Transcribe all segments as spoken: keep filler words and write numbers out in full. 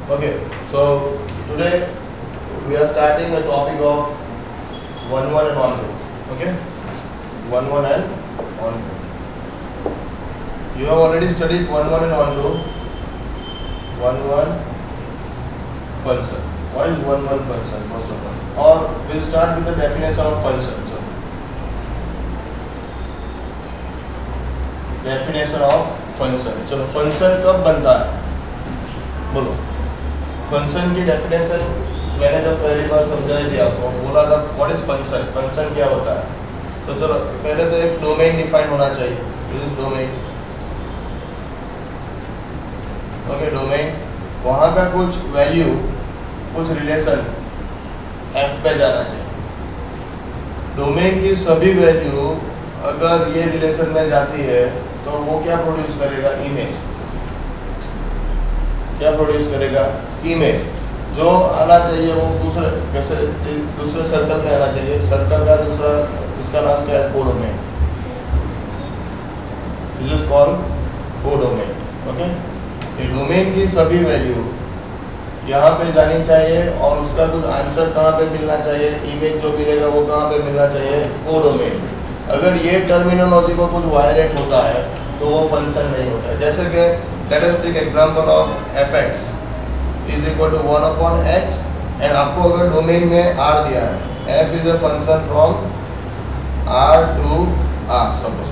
Okay, so today we are starting a topic of one one and one two. Okay, one one and one two. You have already studied one one and one two. one one function. What is one one function first of all? Or we'll start with the definition of function. So, definition of function. चलो function कब बनता है? बोलो. Function की definition मैंने जब पहली बार समझाई थी आपको, बोला था व्हाट इज फंक्शन, फंक्शन क्या होता है. तो चलो पहले तो एक डोमेन डिफाइन होना चाहिए. This is domain. Okay, domain वहाँ का कुछ वैल्यू, कुछ रिलेशन एफ पे जाना चाहिए. डोमेन की सभी वैल्यू अगर ये रिलेशन में जाती है तो वो क्या प्रोड्यूस करेगा? इमेज. क्या प्रोड्यूस करेगा? इमेज. जो आना चाहिए वो दूसरे कैसे दूसरे सर्कल में आना चाहिए. सर्कल का दूसरा इसका नाम क्या है? Codomain. This is called codomain. Okay, ये डोमेन की सभी वैल्यू यहाँ पे जानी चाहिए और उसका कुछ आंसर कहाँ पे मिलना चाहिए? इमेज जो मिलेगा वो कहाँ पे मिलना चाहिए? कोडोमेन. अगर ये टर्मिनोलॉजी को कुछ वायलेट होता है तो वो फंक्शन नहीं होता है. जैसे कि let us take example of एफ(x) is equal to one upon x, and आपको अगर डोमेन में आर दिया है, f is a function from R to R suppose.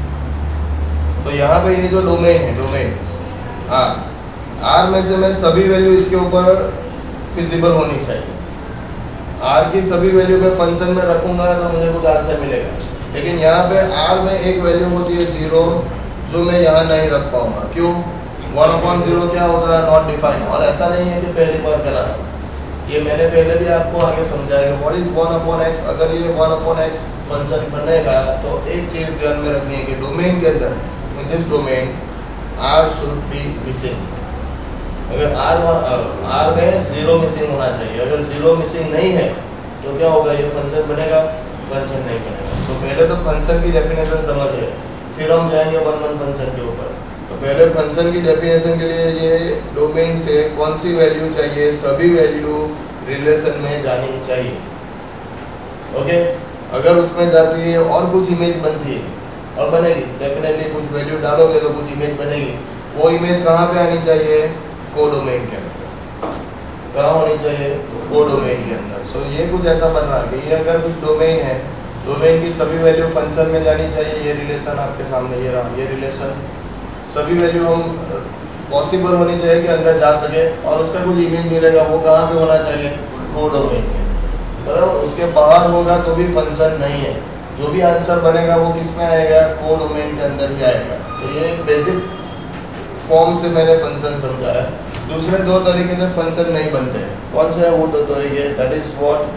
चलो तो यहाँ पे ये जो डोमेन है, डोमेन आर, आर में से मैं सभी वैल्यू इसके ऊपर फिजिबल होनी चाहिए. आर की सभी वैल्यू मैं फंक्शन में रखूंगा तो मुझे कुछ आंसर मिलेगा. लेकिन यहाँ पे आर में एक वैल्यू होती है जीरो, जो मैं यहाँ नहीं रख पाऊंगा. क्यों? वन अपॉन जीरो क्या होता है? Not defined. और ऐसा नहीं है कि पहली बार करा, ये मैंने पहले भी आपको आगे समझाया कि what is one upon x. अगर ये वन अपॉन एक्स फंक्शन बनेगा तो एक चीज ध्यान में रखनी है कि डोमेन के अंदर, in this domain R should be missing. अगर आर आर में जीरो मिसिंग होना चाहिए. अगर जीरो मिसिंग नहीं है तो क्या होगा? ये फंक्शन बनेगा? फंक्शन नहीं बनेगा. तो पहले तो फंक्शन की डेफिनेशन समझिए, फिर हम जाएंगे वन वन फंक्शन के ऊपर. तो पहले फंक्शन की डेफिनेशन के लिए ये डोमेन से कौन सी वैल्यू चाहिए? सभी वैल्यू रिलेशन में जानी चाहिए. ओके, अगर उसमें जाती है और कुछ इमेज बनती है, और बनेगी डेफिनेटली, कुछ वैल्यू डालोगे तो कुछ इमेज बनेगी. वो इमेज कहाँ पे आनी चाहिए? कोडोमेन के अंदर. कहाँ होनी चाहिए? कोडोमेन के अंदर. सो so, ये कुछ ऐसा बन रहा है कि ये अगर कुछ डोमेन है, डोमेन की सभी वैल्यू फंक्शन में जानी चाहिए. ये रिलेशन आपके सामने ये रहा, ये रिलेशन सभी वैल्यू हम पॉसिबल होनी चाहिए कि अंदर जा सके, और उसका कुछ इमेज मिलेगा. वो कहाँ पे होना चाहिए? कोडोमेन में. बराबर. उसके बाहर होगा तो भी फंक्शन नहीं है. जो भी आंसर बनेगा वो किस में आएगा? कोडोमेन के अंदर ही आएगा. तो ये एक बेसिक फॉर्म से मैंने फंक्शन समझा है. दूसरे दो तरीके से फंक्शन नहीं बनते हैं. कौन से है वो दो तरीके? That is what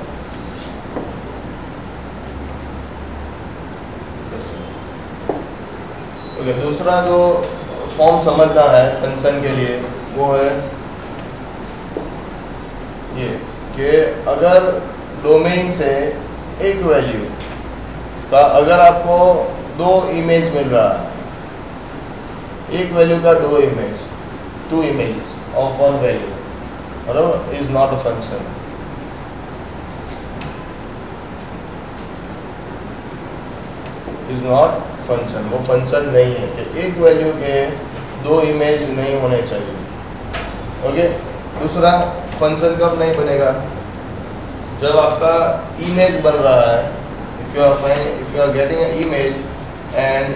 okay. दूसरा जो फॉर्म समझना है फंक्शन के लिए वो है ये कि अगर डोमेन से एक वैल्यू का, अगर आपको दो इमेज मिल रहा है, एक वैल्यू का दो image, two images of one value, बराबर, is not a function. Is not function. वो फंक्शन नहीं है कि एक वैल्यू के दो इमेज नहीं होने चाहिए. ओके. दूसरा, फंक्शन कब नहीं बनेगा? जब आपका इमेज बन रहा है. If you are if you are getting an image, and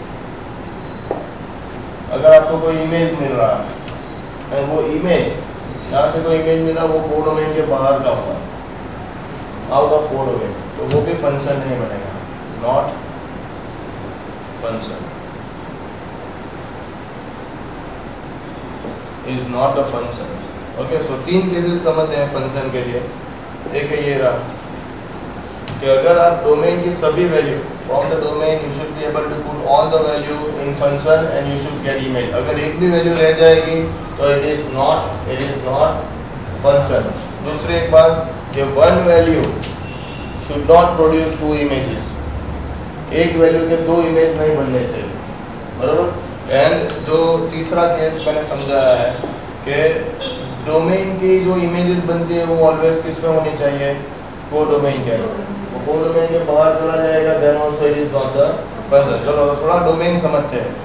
अगर आपको कोई इमेज मिल रहा है, एंड वो इमेज, यहाँ से कोई इमेज मिला, वो कोडोमेन के बाहर का हुआ, आउट ऑफ कोडोमेन, तो वो भी फंक्शन नहीं बनेगा. Not function. Is not a function. Okay. So तीन केसेस समझते हैं फंक्शन के लिए. एक है ये रहा कि अगर आप डोमेन की सभी value from the domain, you should be able to put all the value in function and you should get image. अगर एक भी वैल्यू रह जाएगी तो it is not it is not function. दूसरी एक बात कि one value should not produce two images. एक वैल्यू के दो इमेज नहीं बनने चाहिए. बराबर. एंड जो तीसरा केस मैंने समझाया है कि डोमेन की जो इमेजेस बनती है वो ऑलवेज किस में होनी चाहिए, को डोमेन के अंदर। वो को डोमेन के बाहर चला जाएगा then also it is not the function. चलो थोड़ा डोमेन समझते हैं,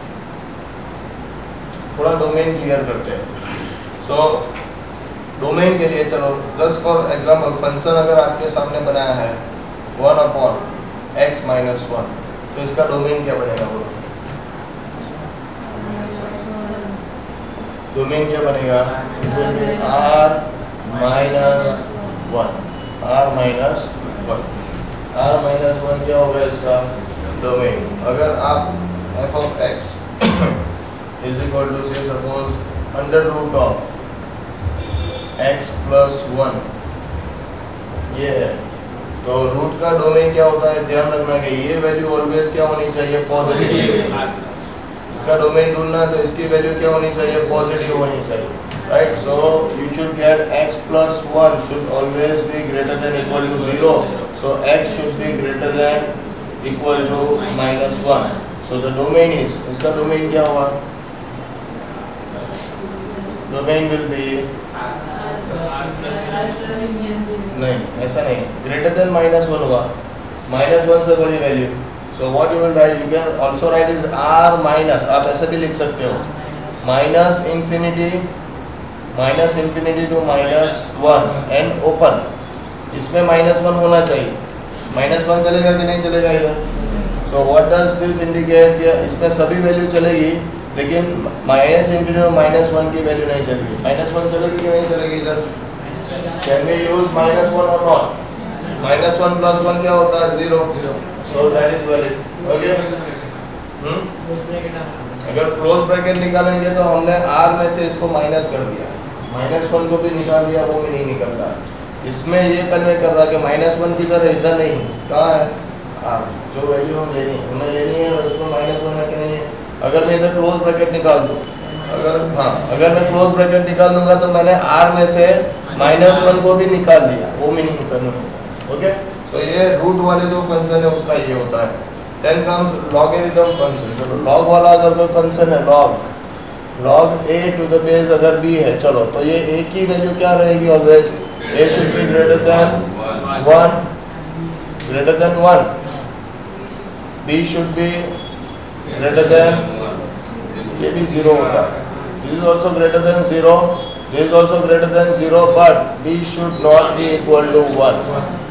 थोड़ा डोमेन क्लियर करते हैं। सो so, डोमेन के लिए चलो जस्ट फॉर एग्जांपल फंक्शन अगर आपके सामने बनाया है one upon x minus one, तो इसका डोमेन क्या बनेगा बोलो? डोमेन क्या बनेगा? R minus one, R minus one, R minus one क्या होगा इसका डोमेन। अगर आप f of x is equal to say suppose under root of x plus one ये है, तो रूट का डोमेन क्या होता है? ध्यान रखना कि ये वैल्यू ऑलवेज क्या होनी चाहिए? पॉजिटिव। इसका डोमेन ढूंढना तो इसकी वैल्यू क्या होनी चाहिए? पॉजिटिव होनी चाहिए, right. So you should get x plus one should always be greater than equal to zero, so x should be greater than equal to minus one. So the domain is, इसका domain क्या होगा? Domain will be नहीं, ऐसा नहीं, greater than minus one होगा, minus one से बड़ी value. So what you will write, you can also write is R minus, आप ऐसे भी लिख सकते हो minus infinity minus infinity to minus one and open. इसमें माइनस वन होना चाहिए, माइनस वन चलेगा कि नहीं चलेगा इधर? So what does this indicate? इसमें सभी वैल्यू चलेगी लेकिन माइनस इंफिनिटी और माइनस वन की वैल्यू नहीं चलेगी। माइनस वन चलेगी कि नहीं चलेगी इधर? Can we use minus one और not? Minus one plus one क्या होता है? Zero. So that is valid, okay. हम्म अगर क्लोज ब्रैकेट निकालेंगे तो हमने आर में से इसको माइनस कर दिया, माइनस वन को भी निकाल दिया, वो भी नहीं निकल रहा। इसमें ये कन्वे कर रहा कि माइनस वन की तरह इधर नहीं, कहाँ है? आर, जो वैल्यू हम लेनी हमें लेनी है उसमें माइनस वन है कि नहीं है? अगर मैं इधर क्लोज ब्रैकेट निकाल दूँ, अगर हाँ अगर मैं क्लोज ब्रैकेट निकाल दूंगा तो मैंने आर में से माइनस वन को भी निकाल दिया, वो मीनिंग करना होगा, ओके। सो ये रूट वाले जो फंक्शन है उसका ये होता है। Then comes logarithm function. चलो लॉग वाला अगर कोई फंक्शन है, log log a to the base अगर बी है, चलो तो ये ए की वैल्यू क्या रहेगी always? A should be greater than one, greater than one, b should be greater than, ये भी जीरो होता है, this is also greater than zero, this is also greater than zero, but b should not be equal to one.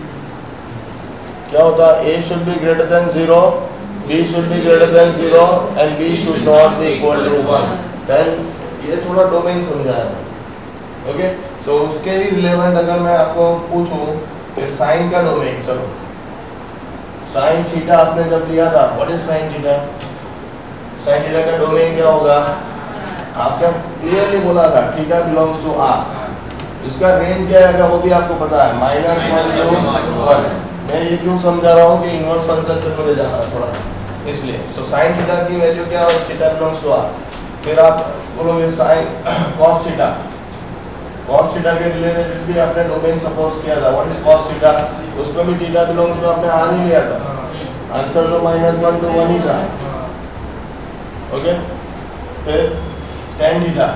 क्या होता है? a should be greater than zero, b should be greater than zero and b should not be equal to one. Then ये थोड़ा domain समझाया, okay. सो उसके ही relevant अगर मैं आपको पूछूं कि साइन का डोमेन, चलो साइन थीटा आपने जब लिया था, what is sine theta? Sine theta का डोमेन क्या होगा? आपने क्लियरली बोला था थीटा बिलोंग्स टू आर। इसका रेंज क्या आएगा वो भी आपको पता है, माइनस वन टू वन। मैं ये क्यों समझा रहा हूँ कि इनवर्स फंक्शन पे मुझे जाना है थोड़ा, इसलिए। सो साइन थीटा की वैल्यू क्या है? Theta belongs to R. फिर आप बोलोगे sine cos theta, cos theta के रिलेटेड भी आपने डोमेन सपोज किया था, व्हाट इज कॉस थीटा? उसमें भी थीटा बिलोंग्स टू आपने आर ही लिया था, आंसर तो माइनस वन टू वन ही था, ओके। फिर tan theta,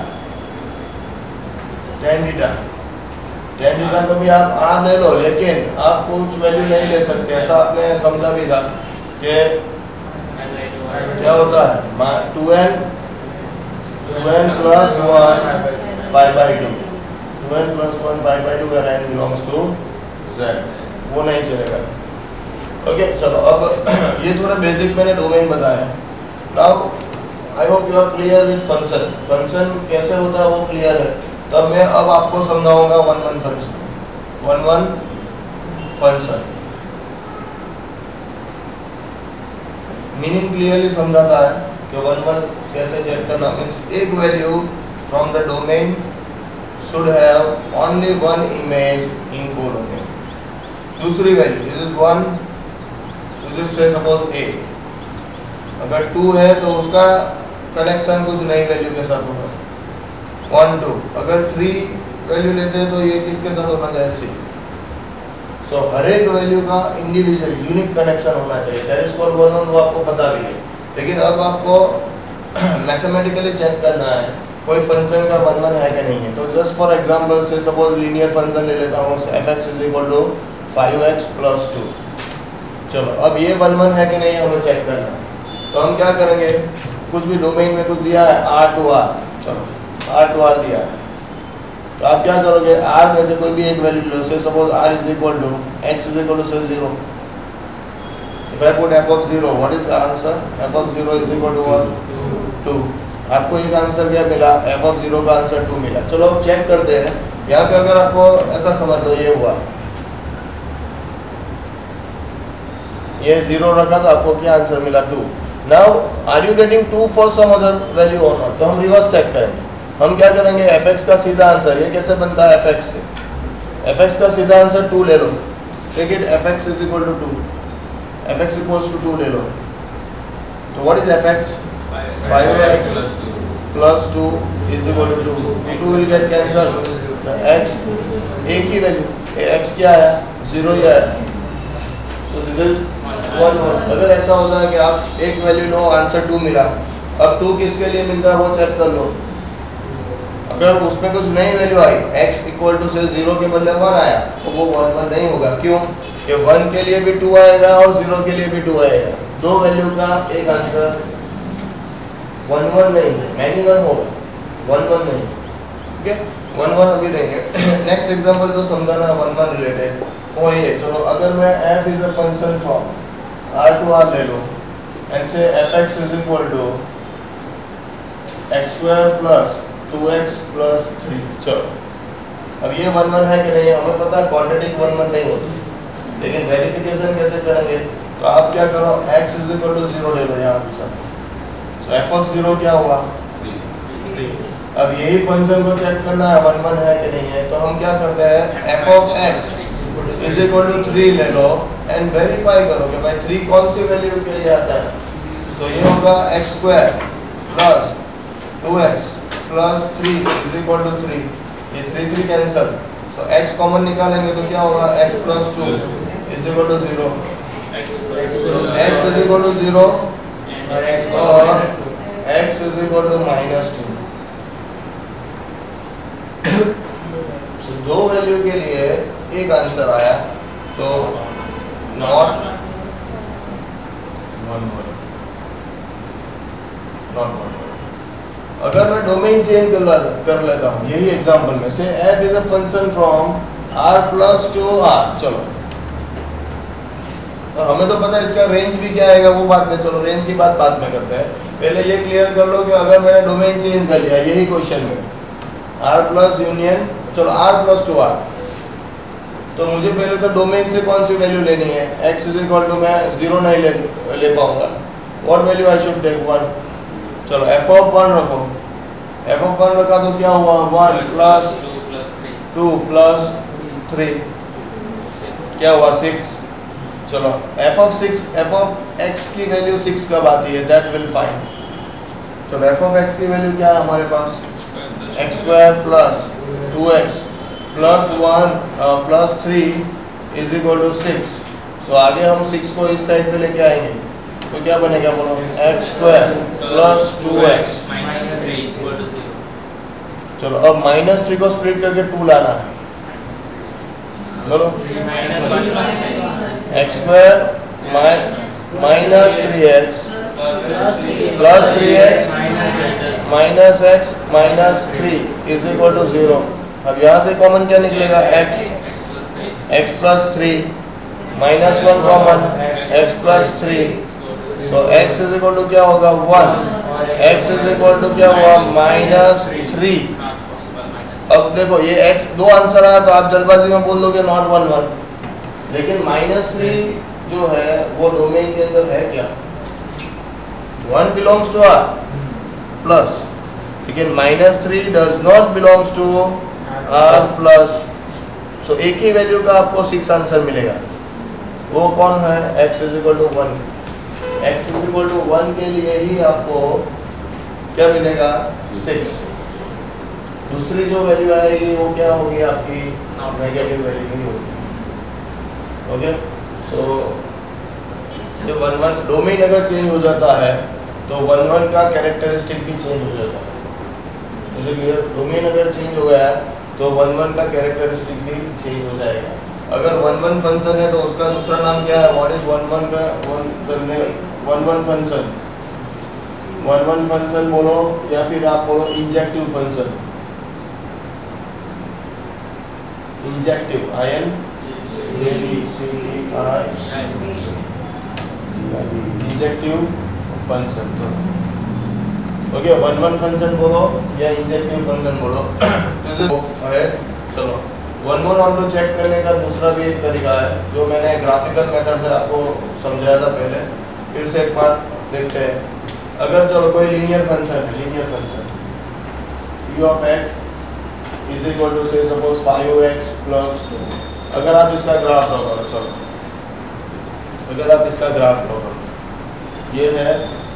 tan theta tan theta को भी आप आर ले लो, लेकिन आप कुछ वैल्यू नहीं ले सकते, ऐसा आपने समझा भी था कि क्या होता है? Two n two n plus one pi by two, two n plus one pi by two where n belongs to Z, वो नहीं चलेगा, ओके। चलो अब ये थोड़ा बेसिक मैंने डोमेन बताया। Now I hope you are clear with function. Function कैसे होता है वो क्लियर है। तब मैं अब आपको समझाऊंगा one one function, one one function meaning clearly समझाता है कि वन वन कैसे चेक करना। मीन्स एक value from the domain should have only one image in codomain. दूसरी value, this is one, this is say suppose a, अगर two है तो उसका कनेक्शन कुछ नई वैल्यू के साथ होगा, वन टू। अगर थ्री वैल्यू लेते हैं तो ये किसके साथ होना चाहिए? सी। सो so, हर एक वैल्यू का इंडिविजुअल यूनिक कनेक्शन होना चाहिए, that is for one one, वो आपको पता भी है। लेकिन अब आपको मैथमेटिकली चेक करना है कोई फंक्शन का वन वन है कि नहीं है। तो just for example say suppose linear function ले लेता हूँ, F x is equal to five x plus two. चलो अब ये वन वन है कि नहीं हमें चेक करना। तो हम क्या करेंगे, कुछ भी डोमेन में कुछ दिया है आर टू आर, चलो आर टू आर दिया है, तो आप क्या करोगे, आर में से कोई भी एक वैल्यू लो, say suppose R is equal to x is equal to say zero. If I put f of zero, what is the answer, f of zero is equal to what, two. आपको एक answer क्या मिला, f of zero का answer two मिला। चलो अब check करते हैं। यहाँ पे अगर आपको ऐसा समझ लो ये हुआ, ये जीरो रखा तो आपको क्या आंसर मिला, two. Now are you getting two for some other value और नॉट। तो हम रिवर्स चेक करेंगे। हम क्या करेंगे, एफ एक्स का सीधा आंसर, ये कैसे बनता है, एफ एक्स से एफ एक्स का सीधा आंसर टू ले लो, take it f x is equal to two, F x equals to two ले लो। तो what is f x, five x plus two is equal to two, two will get cancel, x एक ही value, x क्या है, zero ही है। तो one one. अगर ऐसा होता है कि आप एक वैल्यू लो आंसर टू मिला, अब टू किसके लिए मिलता है वो चेक कर लो। अगर उसमें कुछ नई वैल्यू आई, x equal to say zero के बदले वन आया, तो वो वन वन नहीं होगा। क्यों, कि वन के लिए भी टू आएगा और जीरो के लिए भी टू आएगा, दो वैल्यू का एक आंसर वन वन नहीं, मैनी वन होगा, वन वन नहीं। ठीक है, वन वन अभी देंगे। नेक्स्ट एग्जांपल जो समझाना है वन वन रिलेटेड वो ये। चलो अगर मैं f is a function from r to r ले लो and say fx is equal to x square plus two x plus three. चलो अब ये वन वन है कि नहीं, हमें पता है क्वाड्रेटिक वन वन नहीं होती, लेकिन वेरिफिकेशन कैसे करेंगे। तो आप क्या करो, x is equal to zero ले लो यहाँ, तो एफ ऑफ जीरो क्या हुआ, थ्री। अब यही फंक्शन को चेक करना है वन वन है कि नहीं है। तो हम क्या करते हैं, f of x is equal to three ले लो एंड वेरीफाई करो कि भाई थ्री कौन सी वैल्यू के लिए आता है। तो ये होगा x square plus two x plus three is equal to three, ये थ्री थ्री कैंसल, तो x कॉमन निकालेंगे तो क्या होगा, x plus two is equal to zero, x is equal to zero और x is equal to minus two. दो वैल्यू के लिए एक आंसर आया, तो not one one, not one. अगर मैं डोमेन चेंज कर कर लेता हूँ यही एग्जांपल में say, f is a function from r plus to r। चलो और हमें तो पता है इसका रेंज भी क्या आएगा, वो बात में, चलो रेंज की बात बाद में करते हैं। पहले ये क्लियर कर लो कि अगर मैंने डोमेन चेंज कर लिया यही क्वेश्चन में, r प्लस यूनियन, चलो r प्लस टू r, तो मुझे पहले तो डोमेन से कौन सी वैल्यू लेनी है, x इज इक्वल टू, मैं जीरो नहीं ले ले पाऊंगा, what value I should take, one. चलो एफ ऑफ वन रखो, एफ ऑफ वन रखा तो क्या हुआ, one plus two plus three क्या हुआ, सिक्स। चलो f of six, f of x की वैल्यू सिक्स कब आती है, दैट विल फाइंड। चलो एफ ऑफ एक्स की वैल्यू क्या है हमारे पास, x square plus two x plus one plus three is equal to six. So आगे हम सिक्स को इस साइड पे लेके आएंगे तो क्या बनेगा, बोलो, x square plus two x. चलो अब माइनस थ्री को स्प्लिट करके टू लाना है, बोलो, x square minus three x plus three x minus x minus three is equal to zero. अब यहाँ से कॉमन क्या निकलेगा, x, x plus three minus one common, x plus three, so x is equal to क्या होगा, one, x is equal to क्या हुआ, minus three. अब देखो ये x दो आंसर आया तो आप जल्दबाजी में बोल दोगे नॉट वन वन, लेकिन माइनस थ्री जो है वो डोमेन के अंदर है क्या, one belongs to R plus, लेकिन minus three does not belongs to R plus. So एक ही वैल्यू का आपको सिक्स आंसर मिलेगा, वो कौन है, x is equal to one. x is equal to one के लिए ही आपको क्या मिलेगा, सिक्स। दूसरी जो वैल्यू आएगी वो क्या होगी आपकी, नेगेटिव वैल्यू नहीं होगी। Okay, so say one one domain अगर चेंज हो जाता है तो वन वन का कैरेक्टरिस्टिक भी चेंज हो जाता है। जैसे कि डोमेन अगर चेंज हो गया तो वन वन का कैरेक्टरिस्टिक भी चेंज हो जाएगा। अगर वन वन फंक्शन है तो उसका दूसरा नाम क्या है? व्हाट इज वन वन का one one one function? One one function बोलो या फिर आप बोलो injective function. Injective I N injective function. Okay, one one function बोलो या इंजेक्टिव फंक्शन बोलो। है चलो, one one onto check करने का दूसरा भी एक तरीका है जो मैंने ग्राफिकल मेथड से आपको समझाया था पहले, फिर से एक बार देखते हैं। अगर चलो कोई लीनियर फंक्शन है, linear function p of x is equal to say suppose five x plus two. अगर आप इसका ग्राफ ड्रॉ करो, चलो अगर आप इसका ग्राफ ड्रॉ करो, ये है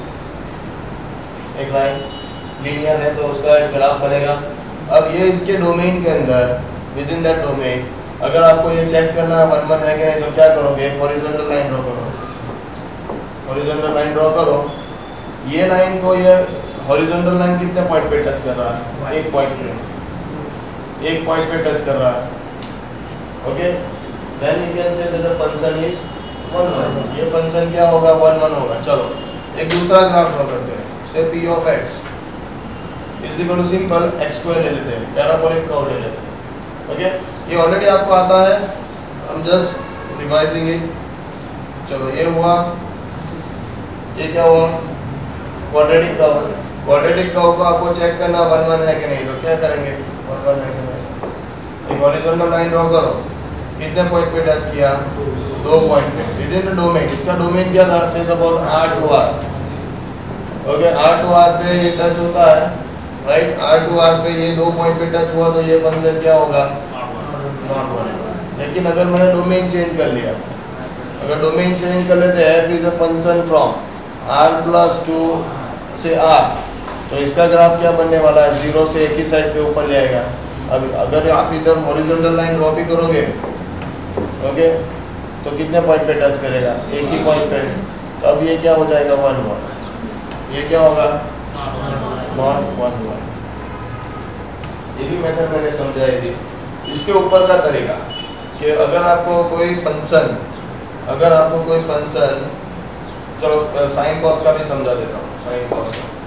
एक लाइन लीनियर है तो उसका एक ग्राफ बनेगा। अब ये इसके डोमेन के अंदर, विद इन दैट डोमेन, अगर आपको ये चेक करना है वन वन है कि नहीं तो क्या करोगे? एक हॉरिजॉन्टल लाइन ड्रॉ करो, हॉरिजॉन्टल लाइन ड्रॉ करो। ये लाइन को, ये हॉरिजॉन्टल लाइन कितने पॉइंट पे टच कर रहा है? एक पॉइंट पे, एक पॉइंट पे टच कर रहा है। Okay, then you can say that the function is one one. ये फंक्शन क्या होगा? वन वन होगा। चलो एक दूसरा ग्राफ ड्रॉ करते हैं। Say p of x is equal to simple x square ले लेते हैं, पैराबोलिक कर्व ले लेते हैं। ओके, ये ऑलरेडी आपको आता है, हम जस्ट रिवाइजिंग इट। चलो ये हुआ, ये क्या हुआ? Quadratic curve. क्वाड्रेटिक कर्व को आपको चेक करना वन वन है कि नहीं, तो क्या करेंगे? वन वन है कि नहीं, एक हॉरिजॉन्टल लाइन ड्रॉ करो। कितने पॉइंट पे टच किया? दो पॉइंट पे, विद इन द डोमेन। इसका डोमेन क्या था? Say suppose r to r। Okay, r to r पे ये टच होता है, राइट? r टू r पे ये दो पॉइंट पे टच हुआ तो ये फंक्शन क्या होगा? Not one. लेकिन अगर मैंने डोमेन चेंज कर लिया, अगर डोमेन चेंज कर लेते हैं, f is a function from r plus to से r, तो इसका ग्राफ क्या बनने वाला है? जीरो से एक ही साइड पे ऊपर जाएगा। अब अगर आप इधर हॉरिजॉन्टल लाइन ड्रॉ भी करोगे, ओके, तो कितने पॉइंट पे टच करेगा? एक ही पॉइंट पे। तो अब ये क्या हो जाएगा? One one. ये क्या होगा? Not one one. ये भी मेथड मैंने समझाई थी। इसके ऊपर का तरीका कि अगर आपको कोई फंक्शन, अगर आपको कोई फंक्शन, चलो साइन कॉस का भी समझा देता हूँ। साइन कॉस का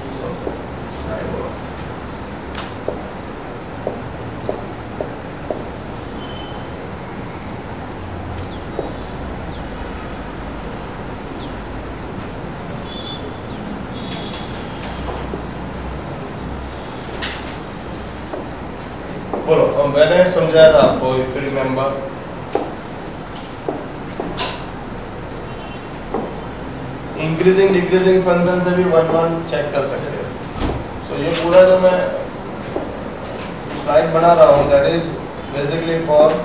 बोलो, मैंने समझाया था आपको, if you remember. Increasing decreasing function से भी वन वन चेक कर सकते हैं। सो ये पूरा जो मैं स्लाइड बना रहा हूँ, that is basically for,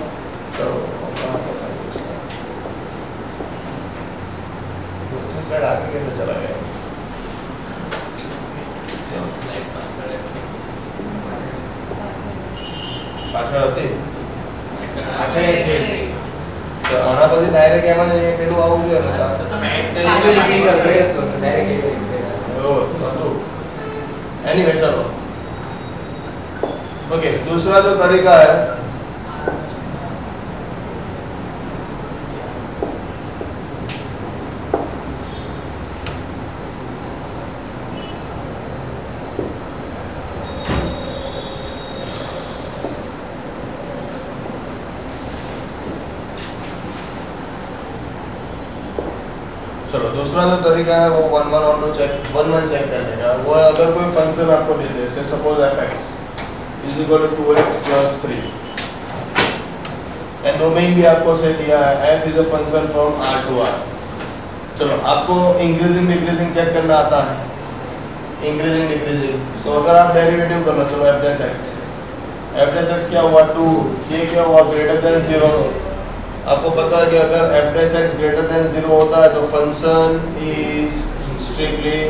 slide आगे कैसे चला गया? પાછળ હતી તો આના પછી ડાયરેક્ટ એમાં જ પેલું આવું જોઈએ ને તમે એડ કરી તો ડાયરેક્ટ ઓ એનીવે ચલો ओके। दूसरा जो तरीका है, चलो दूसरा जो तरीका है वो one one onto check one one check करने का। वो अगर कोई फंक्शन आपको दे दे, say suppose F x is equal to two x plus three, and domain भी आपको से दिया है, F is a function from R to R. चलो आपको इंक्रीजिंग डिक्रीजिंग चेक करना आता है, इंक्रीजिंग डिक्रीजिंग। तो अगर आप डेरिवेटिव कर लो, चलो F plus X, F plus X क्या हुआ? टू, ये क्या हुआ? Greater than zero. आपको पता है कि अगर f plus X greater than zero होता है तो फंक्शन इज स्ट्रिक्टली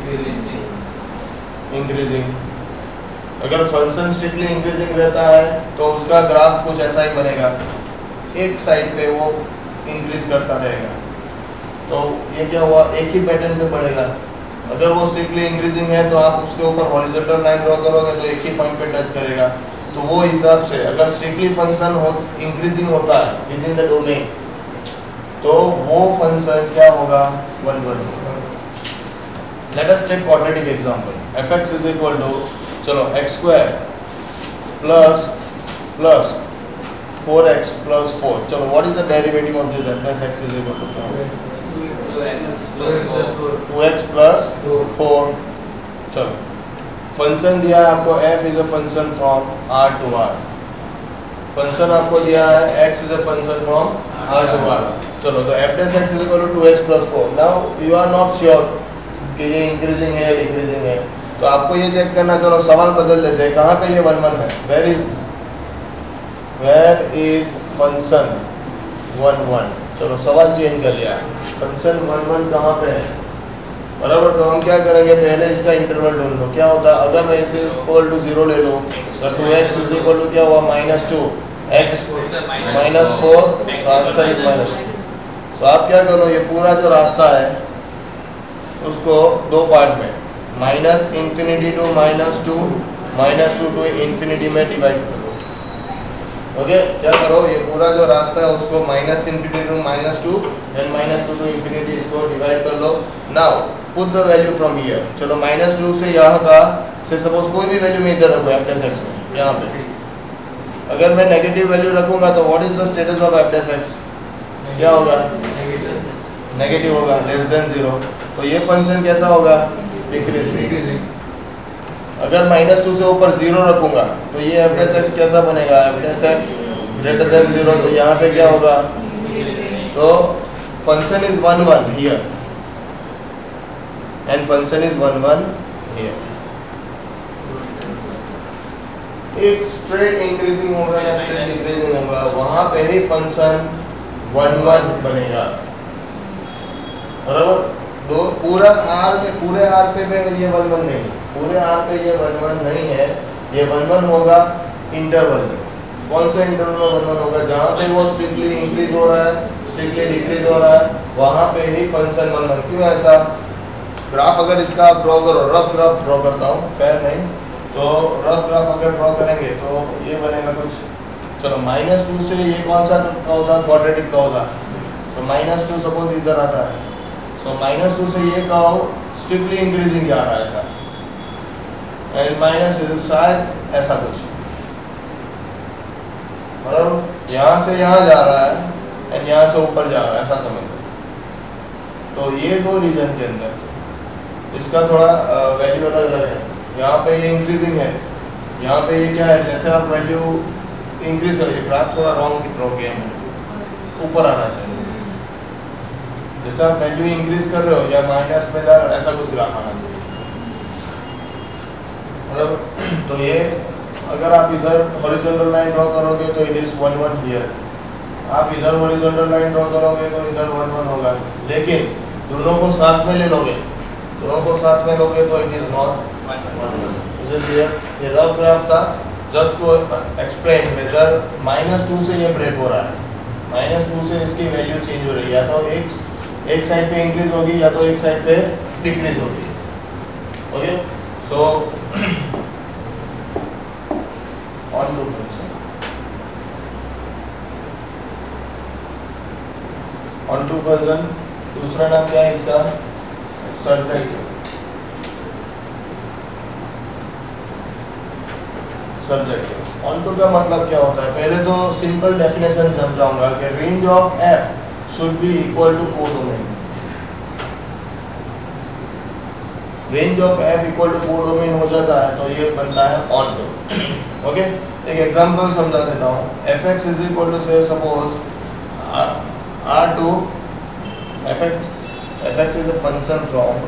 इंक्रीजिंग। अगर फंक्शन स्ट्रिक्टली इंक्रीजिंग रहता है तो उसका ग्राफ कुछ ऐसा ही बनेगा, एक साइड पे वो इंक्रीज करता रहेगा। तो ये क्या हुआ? एक ही पैटर्न पे बढ़ेगा, अगर वो स्ट्रिक्टली इंक्रीजिंग है तो आप उसके ऊपर हॉरिजॉन्टल लाइन ड्रॉ करोगे तो एक ही पॉइंट पे टच करेगा। तो वो हिसाब से अगर स्ट्रिक्टली फंक्शन हो इंक्रीजिंग होता है विद इन द डोमेन तो वो फंक्शन क्या होगा, one one. Let us take quadratic example, fx is equal to चलो x square plus plus four X plus four. चलो what is the derivative of this plus x is equal to two x plus four. चलो function दिया है आपको f is a function from r to r, function आपको दिया है x is a function from r to r। चलो तो f dash x is equal to two x plus four. Now you are not sure कि ये increasing है या decreasing है, तो आपको ये चेक करना, चलो सवाल बदल देते हैं, कहाँ पे ये वन वन है, where is where is function one one. चलो सवाल चेंज कर लिया, फंक्शन वन वन कहाँ पे है, बराबर। तो हम क्या करेंगे, पहले इसका इंटरवल ढूंढ लो। क्या होता है अगर मैं इसे इक्वल टू जीरो ले लूँ तो two x is equal to क्या हुआ, minus two X minus four, answer is minus. तो आप क्या करो, ये पूरा जो रास्ता है उसको दो पार्ट में, minus infinity to minus two minus two to infinity में डिवाइड कर दो। ओके, क्या करो, ये पूरा जो रास्ता है उसको minus infinity to minus two and minus two to infinity इसको डिवाइड कर लो। Now put the value from here. चलो माइनस टू से यहाँ का से सपोज कोई भी वैल्यू मैं इधर रखूँ एफ डेस एक्स में, यहाँ पे अगर मैं नेगेटिव वैल्यू रखूँगा तो what is the status of F dash X, क्या होगा, नेगेटिव होगा, लेस देन जीरो। तो ये फंक्शन कैसा होगा, डिक्रीजिंग। अगर माइनस टू से ऊपर जीरो रखूंगा तो ये एफ डेस एक्स कैसा बनेगा, F dash X greater than zero. तो यहाँ पे क्या होगा, तो function is one one here and function is one one here. एक स्ट्रेट इंक्रीजिंग होगा या स्ट्रेट डिक्रीजिंग होगा, वहां पे ही फंक्शन वन वन बनेगा, बराबर। दो पूरा आर पे पूरे आर पे में ये वन वन नहीं, पूरे आर पे ये वन वन नहीं है, ये वन वन होगा इंटरवल में। कौन सा इंटरवल में वन वन होगा, जहाँ पे वो स्ट्रिक्टली इंक्रीज हो रहा है, स्ट्रिक्टली डिक्रीज हो रहा है, वहां पे ही फंक्शन वन वन। क्यों ऐसा, ग्राफ अगर इसका आप ड्रॉ करो, रफ ग्राफ ड्रॉ करता हूँ, फेयर नहीं, तो रफ ग्राफ अगर ड्रॉ करेंगे तो ये बनेगा कुछ। चलो माइनस टू से ये कौन सा का होता, क्वाड्रेटिक का होगा, तो माइनस टू सपोज इधर आता है, सो माइनस टू से ये का स्ट्रिक्टली इंक्रीजिंग जा रहा है ऐसा, एंड माइनस टू शायद ऐसा कुछ, मतलब यहाँ से यहाँ जा रहा है एंड यहाँ से ऊपर जा रहा है, ऐसा समझ लो। तो ये दो रीजन के अंदर इसका थोड़ा वैल्यू अलग अलग है। यहाँ पे ये इंक्रीजिंग है, यहाँ पे ये क्या है, जैसे आप वैल्यू इंक्रीज करिए, ग्राफ थोड़ा रॉन्ग ड्रॉ किया है, ऊपर आना चाहिए। जैसे आप वैल्यू इंक्रीज कर रहे हो या माइनस में जा रहे हो, ऐसा कुछ ग्राफ आना चाहिए, मतलब। तो ये अगर आप इधर हॉरिजॉन्टल लाइन ड्रॉ करोगे तो it is one one here, आप इधर हॉरिजॉन्टल लाइन ड्रॉ करोगे तो इधर वन वन होगा। लेकिन दोनों को साथ में ले लोगे, दोनों को साथ में लोगे तो it is not one one. ये रफ ग्राफ था just to explain whether minus two से ये ब्रेक हो रहा है, माइनस टू से इसकी वैल्यू चेंज हो रही है, या तो एक एक साइड पे इंक्रीज होगी या तो एक साइड पे डिक्रीज होगी। Okay, so onto function, onto function दूसरा नाम क्या है इसका, सरफेक्टिव। सब्जेक्टिव ऑन टू का मतलब क्या होता है, पहले तो सिंपल डेफिनेशन समझाऊंगा कि range of F should be equal to codomain. Range of F equal to codomain हो जाता है तो ये बनता है ऑन टू। ओके, एक एग्जांपल समझा देता हूँ। F x is equal to say suppose R to F X F x is a function from,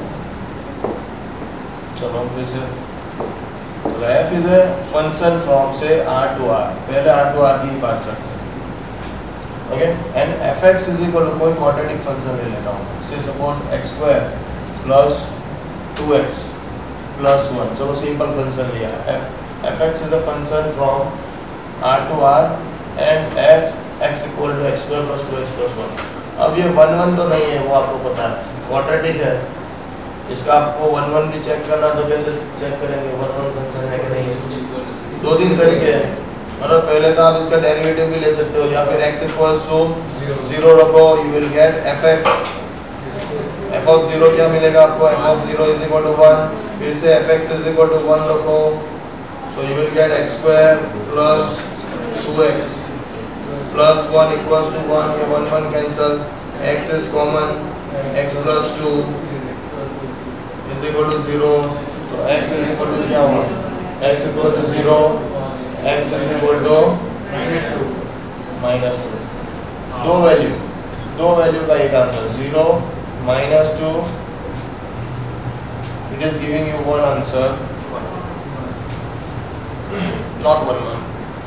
चलो फिर से f is a function from say r to r, पहले r to r की बात करते हैं। Okay, and fx is equal to कोई quadratic function ले लेता हूँ, say suppose x square plus two x plus one. चलो सिंपल फंक्शन लिया, f fx is a function from r to r and f x equal to x square plus two X plus one. अब ये one one तो नहीं है, वो आपको पता है, क्वाड्रेटिक है, इसका आपको वन वन भी चेक करना तो कैसे चेक करेंगे, वन वन फंक्शन है कि नहीं। दो तीन तरीके हैं, मतलब पहले तो आप इसका डेरिवेटिव भी ले सकते हो, या फिर x इक्वल्स टू जीरो रखो, you will get F X, F of zero क्या मिलेगा आपको, F of zero is equal to one, फिर से F x is equal to one रखो, so you will get X square plus two x plus one equals to one, ये one one cancel, x is common, x plus two is equal to zero, तो x is equal to क्या होगा, x equal to zero, x is equal to minus two, दो value दो value का एक answer, zero minus two, it is giving you one answer, not one one,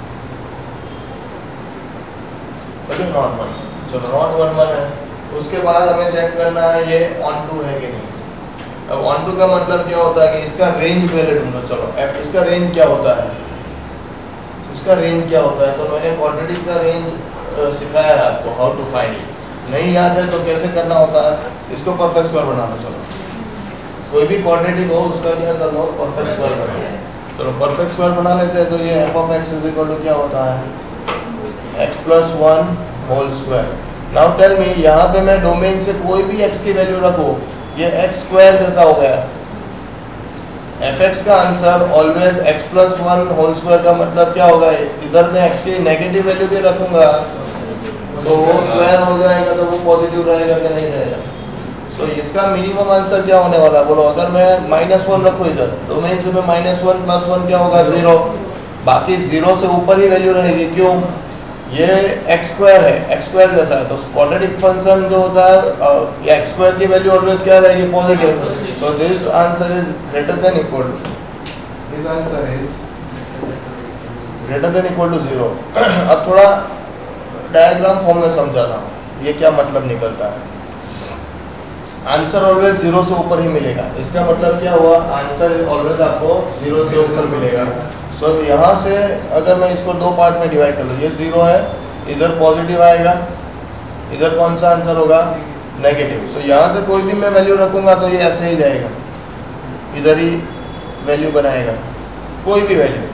not one, चलो not one one है। उसके बाद हमें चेक करना है ये ऑन टू है कि नहीं। अब ऑन टू का मतलब क्या होता है कि इसका रेंज पहले ढूंढो। चलो अब इसका रेंज क्या होता है, इसका रेंज क्या होता है, तो मैंने क्वाड्रेटिक का रेंज सिखाया है आपको, हाउ टू फाइंड इट, नहीं याद है तो कैसे करना होता है, इसको परफेक्ट स्क्वायर बनाना। चलो कोई भी क्वाड्रेटिक हो उसका क्या कर लो, परफेक्ट स्क्वायर बनाना। चलो परफेक्ट स्क्वायर बना लेते हैं, तो ये F of x is equal to क्या होता है, X plus one whole square. Now tell me, यहाँ पे मैं डोमेन से कोई भी x की वैल्यू रखूँ, ये x स्क्वायर जैसा हो गया। fx का answer always x plus one whole square का मतलब क्या होगा, इधर मैं x की नेगेटिव वैल्यू भी रखूंगा तो वो स्क्वायर हो जाएगा, तो वो पॉजिटिव रहेगा कि नहीं रहेगा। सो so, इसका मिनिमम आंसर क्या होने वाला है, बोलो अगर मैं माइनस वन रखूँ इधर, डोमेन से मैं माइनस वन प्लस वन क्या होगा, जीरो, बाकी जीरो से ऊपर ही वैल्यू रहेगी। क्यों, ये x स्क्वायर है, x स्क्वायर जैसा है, तो क्वाड्रेटिक फंक्शन जो होता है ये x स्क्वायर की वैल्यू ऑलवेज क्या रहेगी, positive. So this answer is greater than equal to, this answer is greater than equal to zero. अब थोड़ा डायग्राम फॉर्म में समझाना हूँ ये क्या मतलब निकलता है। आंसर ऑलवेज जीरो से ऊपर ही मिलेगा, इसका मतलब क्या हुआ, आंसर ऑलवेज आपको जीरो से ऊपर मिलेगा। सो so, यहाँ से अगर मैं इसको दो पार्ट में डिवाइड कर लूँ, ये जीरो है, इधर पॉजिटिव आएगा, इधर कौन सा आंसर होगा, नेगेटिव। सो so, यहाँ से कोई भी मैं वैल्यू रखूँगा तो ये ऐसे ही जाएगा, इधर ही वैल्यू बनाएगा, कोई भी वैल्यू।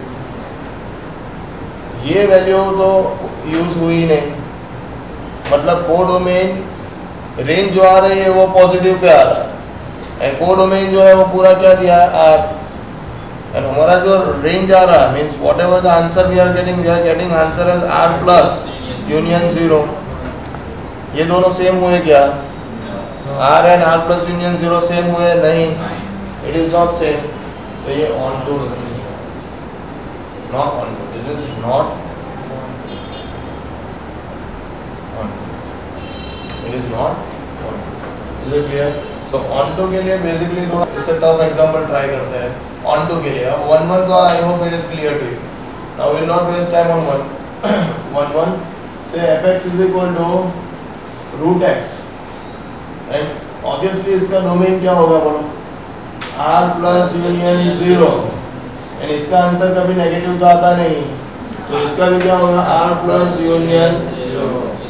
ये वैल्यू तो यूज हुई नहीं, मतलब कोडोमेन रेंज जो आ रही है वो पॉजिटिव पे आ रहा है, एंड कोडोमेन जो है वो पूरा क्या दिया है, आर, एंड हमारा जो रेंज आ रहा है means whatever the answer we are getting, we are getting answer as R plus union zero. ये दोनों सेम हुए क्या, R and R plus union zero same हुए नहीं, इट इज नॉट सेम। तो ये onto, not onto, this is not onto, it is not onto. Is it clear? So onto के लिए basically थोड़ा इससे tough example try करते हैं। ऑन टू के लिए वन वन तो I hope it is clear to you. Now will not waste time on one one one say fx is equal to root X, and obviously इसका domain क्या होगा बोलो, r plus union zero, and इसका answer कभी negative तो आता नहीं, तो इसका भी क्या होगा, r प्लस यूनियन जीरो।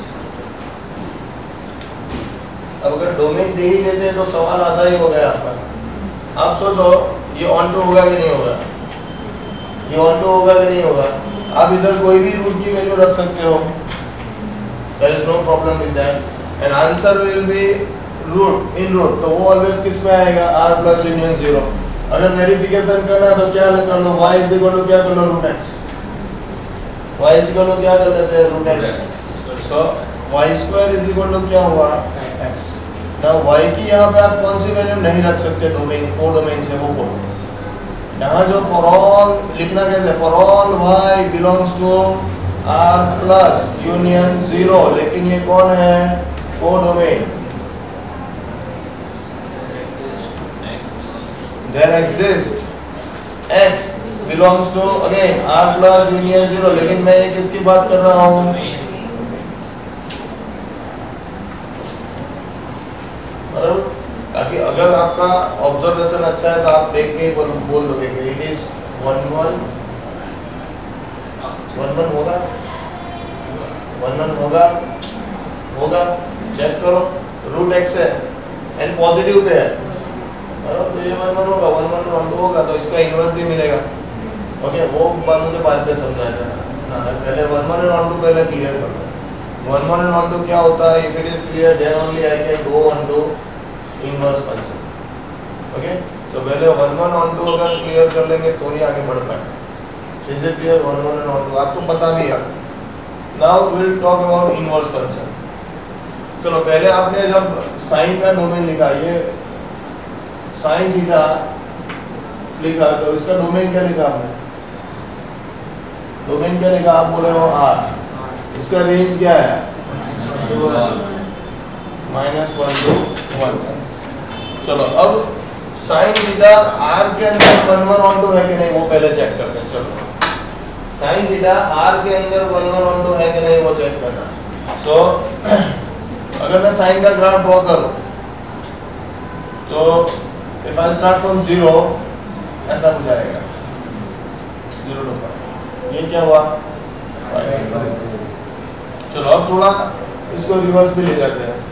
अब अगर डोमेन दे ही देते तो सवाल आता ही हो गया आपका। आप सोचो ये ऑन टू होगा कि नहीं होगा, ये ऑन टू होगा कि नहीं होगा। आप इधर कोई भी रूट की वैल्यू रख सकते हो, there is no problem with that, and answer will be root in root, तो वो ऑलवेज किस में आएगा, r प्लस यूनियन जीरो। अगर वेरिफिकेशन करना है तो क्या कर लो, y इज इक्वल टू क्या कर लो, root x, y is equal to क्या कर लेते हैं, root x। So y square is equal to क्या हुआ, x। ना y की यहाँ पे आप कौन सी वैल्यू नहीं रख सकते, डोमेन को डोमेन से वो बोलो। यहाँ जो फॉर ऑल लिखना कैसे, for all y belongs to r plus union zero, लेकिन ये कौन है, codomain. There exist x belongs to again r plus union zero, लेकिन मैं ये किसकी बात कर रहा हूँ, ताकि अगर आपका ऑब्जर्वेशन अच्छा है तो आप देख के बोल, बोल दोगे कि it is one one one one होगा, वन वन होगा होगा चेक करो, रूट एक्स है एंड पॉजिटिव पे है, बराबर, तो ये वन वन होगा, वन वन वन टू होगा, तो इसका इनवर्स भी मिलेगा। ओके, वो बात मुझे बाद में समझाया था ना, पहले one one and one two पहले क्लियर कर लो। One one and one two क्या होता है? If it is clear then only I can go on to inverse function. Okay, तो पहले वन वन वन टू अगर क्लियर कर लेंगे तो ही आगे बढ़ पाएंगे। Is it clear? One one and one two आपको पता भी है। Now we will talk about inverse function. चलो, पहले आपने जब साइन का डोमेन लिखा, ये साइन थीटा लिखा, तो इसका डोमेन क्या लिखा आपने? डोमेन क्या लिखा? आप बोले हो आर। इसका रेंज क्या है? Minus one to one. चलो, अब साइन थीटा आर के अंदर वन वन वन टू है कि नहीं वो पहले चेक करते हैं। चलो, साइन थीटा आर के अंदर वन वन वन टू है कि नहीं वो चेक करना। सो so, अगर मैं साइन का ग्राफ ड्रॉ करूं तो if I start from zero ऐसा कुछ आएगा, जीरो टू फाइव। ये क्या हुआ? चलो, अब थोड़ा इसको रिवर्स भी ले जाते हैं,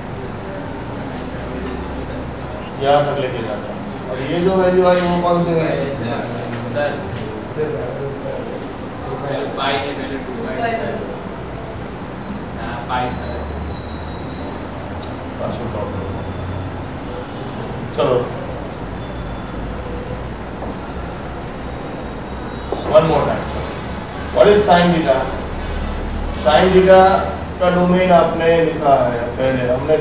यहाँ तक लेके जाते हैं। और ये जो वैल्यू आई वो कौन सी है? पाई के पहले टू पाई हां पाई चलो, one more time. What is sine theta? Sine theta का डोमेन आपने लिखा है, पहले हमने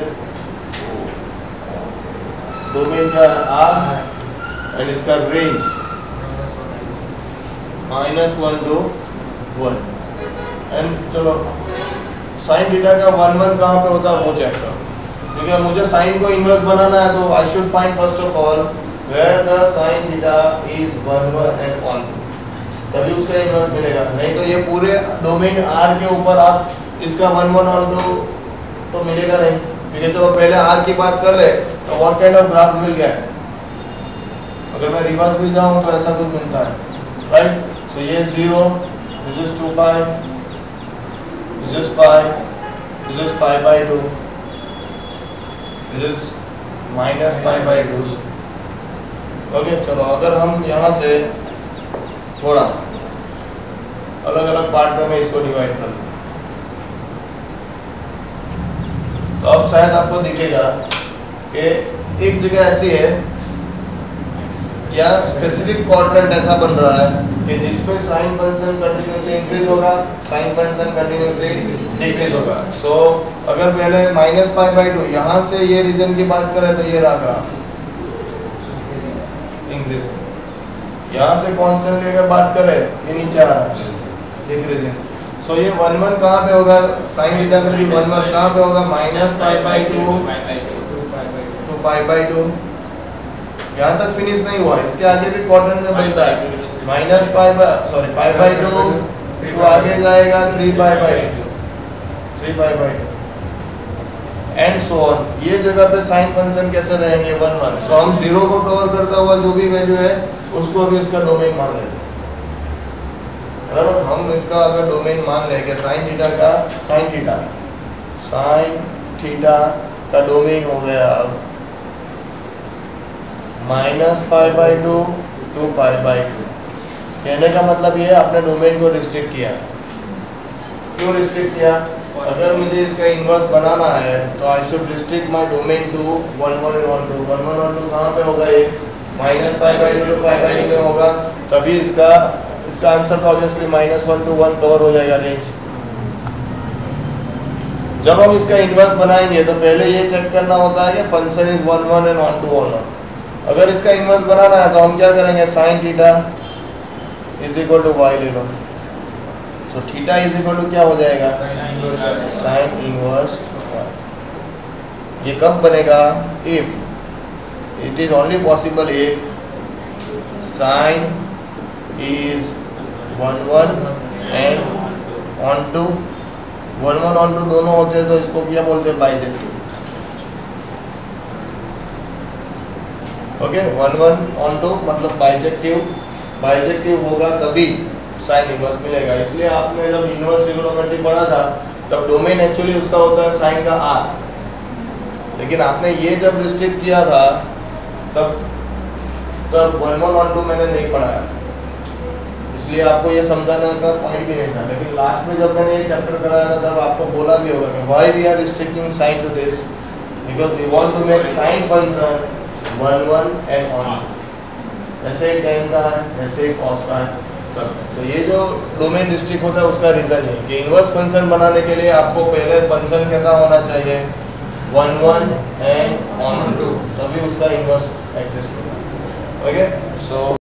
डोमेन का आर एंड इसका range minus one to one. And चलो, साइन थीटा का वन वन कहाँ पे होता है वो चेक करो, क्योंकि मुझे साइन को इनवर्स बनाना है। तो I should find first of all where the sine theta is one one and one two, तभी उसका इनवर्स मिलेगा। नहीं तो ये पूरे डोमेन आर के ऊपर आप इसका वन वन वन टू तो मिलेगा नहीं। ठीक है, चलो पहले आर की बात कर रहे, तो what kind of graph will get? अगर मैं रिवर्स भी जाऊं तो ऐसा कुछ मिलता है, राइट? सो ये zero, this is two pi, this is pi, this is pi by two, this is minus pi by two. Okay, चलो अगर हम यहाँ से थोड़ा अलग अलग पार्ट में मैं इसको डिवाइड कर लूँ तो अब शायद आपको दिखेगा कि एक जगह ऐसी है या स्पेसिफिक क्वाड्रेंट ऐसा बन रहा है कि जिसमें साइन फंक्शन कंटिन्यूसली इंक्रीज होगा, साइन फंक्शन कंटिन्यूसली डिक्रीज होगा। सो so, अगर पहले माइनस पाई बाई टू यहाँ से ये रीजन की बात करें तो ये रहा ग्राफ इंक्रीज, यहाँ से कांस्टेंट लेकर बात करें ये नीचे आ रहा है डिक्रीजिंग। सो ये वन वन कहाँ पे होगा? साइन थीटा का भी वन वन कहाँ पे होगा? Minus pi by two to pi by two. यहाँ तक फिनिश नहीं हुआ, इसके आगे भी क्वाड्रेंट में बनता है minus pi by sorry pi by two two आगे जाएगा three pi by three pi by and so on. ये जगह पे साइन फंक्शन कैसे रहेंगे? One one. सो हम जीरो को कवर करता हुआ जो भी वैल्यू है उसको भी इसका डोमेन मान लेते हैं। बराबर, हम इसका अगर डोमेन मान लेंगे साइन थीटा का, साइन थीटा साइन थीटा का डोमेन हो गया अब minus pi by two to pi by two. कहने का मतलब ये है आपने डोमेन को रिस्ट्रिक्ट किया। क्यों रिस्ट्रिक्ट किया? अगर मुझे इसका इनवर्स बनाना है तो I should restrict my domain to one one one two. One one one two कहाँ पे होगा? ये minus pi by two to pi by two में होगा, तभी इसका इसका आंसर तो obviously minus one to one cover हो जाएगा रेंज। जब हम इसका इनवर्स बनाएंगे तो पहले ये चेक करना होता है कि function is one one and one two और नॉट। अगर इसका इनवर्स बनाना है तो हम क्या करेंगे? Sine theta is equal to Y ले लो। So theta is equal to क्या हो जाएगा? Sine inverse. ये कब बनेगा? If it is only possible if sine is one one and one two. One one one two दोनों होते हैं तो इसको क्या बोलते हैं? Bijective. Okay, one one one two मतलब बाइजेक्टिव। बाइजेक्टिव होगा तभी साइन इनवर्स मिलेगा। इसलिए आपने जब इनवर्स ट्रिगोनोमेट्री पढ़ा था तब डोमेन एक्चुअली उसका होता है साइन का आर, लेकिन आपने ये जब रिस्ट्रिक्ट किया था तब तब वन वन वन टू मैंने नहीं पढ़ाया, इसलिए आपको ये समझाने का पॉइंट भी नहीं था। लेकिन लास्ट में जब मैंने ये चैप्टर कराया था तब आपको बोला भी होगा कि why we are restricting sine to this, because we want to make sine function one one and on, जैसे टेन का है जैसे कॉस का है सब। तो ये जो डोमेन डिस्ट्रिक्ट होता है उसका रीजन है कि इनवर्स फंक्शन बनाने के लिए आपको पहले फंक्शन कैसा होना चाहिए, one one and onto, तभी उसका इनवर्स एक्सिस्ट होगा। ओके, सो